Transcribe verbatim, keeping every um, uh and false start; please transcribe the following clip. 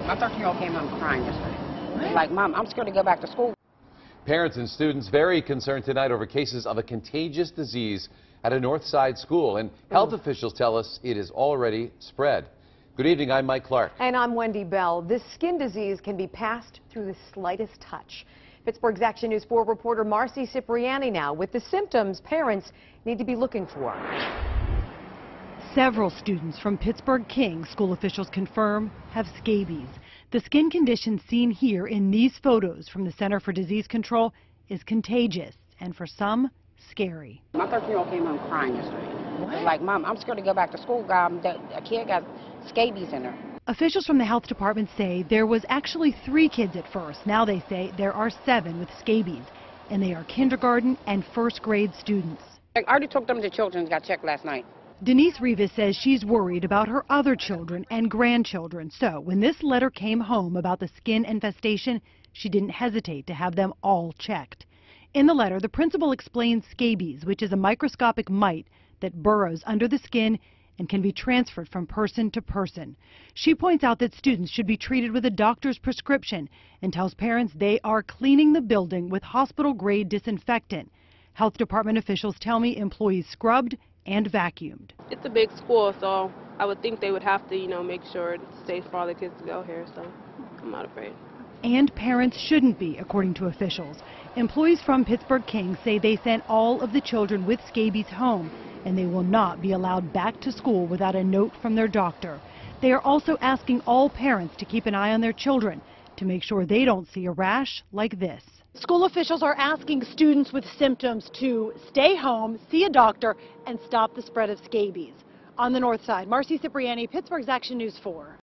My thirteen-year-old came home crying yesterday. Like, Mom, I'm scared to go back to school. Parents and students very concerned tonight over cases of a contagious disease at a North Side school, and health mm. officials tell us it is already spread. Good evening, I'm Mike Clark. And I'm Wendy Bell. This skin disease can be passed through the slightest touch. Pittsburgh's Action News four reporter Marcy Cipriani now with the symptoms parents need to be looking for. Several students from Pittsburgh King, school officials confirm, have scabies. The skin condition seen here in these photos from the Center for Disease Control is contagious and for some, scary. My thirteen-year-old came home crying yesterday. What? Like, Mom, I'm scared to go back to school. Um, the, a kid got scabies in her. Officials from the health department say there was actually three kids at first. Now they say there are seven with scabies, and they are kindergarten and first grade students. I already took them to children's, got checked last night. Denise Rivas says she's worried about her other children and grandchildren. So when this letter came home about the skin infestation, she didn't hesitate to have them all checked. In the letter, the principal explains scabies, which is a microscopic mite that burrows under the skin and can be transferred from person to person. She points out that students should be treated with a doctor's prescription and tells parents they are cleaning the building with hospital-grade disinfectant. Health department officials tell me employees scrubbed and vacuumed. It's a big school, so I would think they would have to, you know, make sure it's safe for all the kids to go here, so I'm not afraid. And parents shouldn't be, according to officials. Employees from Pittsburgh King say they sent all of the children with scabies home, and they will not be allowed back to school without a note from their doctor. They are also asking all parents to keep an eye on their children to make sure they don't see a rash like this. School officials are asking students with symptoms to stay home, see a doctor, and stop the spread of scabies. On the north side, Marcy Cipriani, Pittsburgh's Action News four.